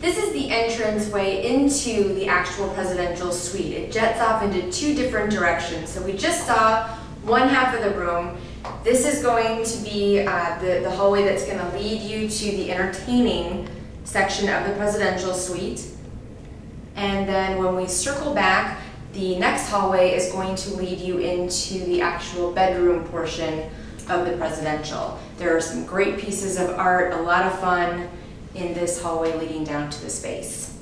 This is the entranceway into the actual presidential suite. It jets off into two different directions. So we just saw one half of the room. This is going to be the hallway that's going to lead you to the entertaining section of the presidential suite. And then when we circle back, the next hallway is going to lead you into the actual bedroom portion of the presidential. There are some great pieces of art, a lot of fun in this hallway leading down to the space.